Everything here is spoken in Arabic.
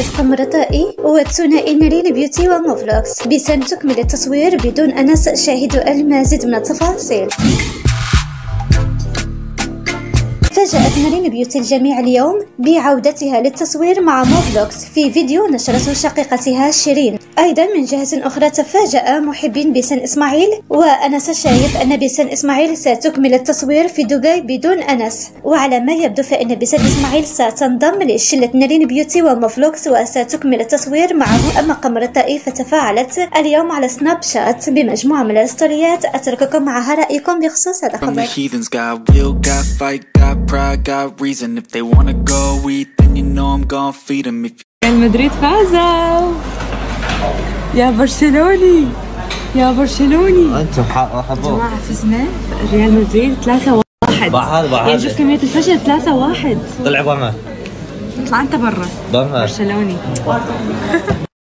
ألف قمر طائي والثنائي نارين بيوتي وموفلوكس بسن تكمل التصوير بدون أنس. شاهدوا المزيد من التفاصيل. فاجأت نارين بيوتي الجميع اليوم بعودتها للتصوير مع موفلوكس في فيديو نشرته شقيقتها شيرين. أيضا من جهة أخرى تفاجأ محبين بسن إسماعيل وأنس الشايب أن بسن إسماعيل ستكمل التصوير في دبي بدون أنس، وعلى ما يبدو فإن بسن إسماعيل ستنضم لشلة نارين بيوتي وموفلوكس وستكمل التصوير معه. أما قمر الطائي فتفاعلت اليوم على سناب شات بمجموعة من الستوريات، أترككم معها رأيكم بخصوص هذا الخبر. Pride got reason if they wanna go eat then you know I'm gonna feed them if ريال مدريد فازوا يا برشلوني يا برشلوني. انتم حبوا جماعة فزنا ريال مدريد 3-1. يعني شوف كمية الفشل 3-1. طلع ضمه. اطلع انت برا ضمه برشلوني.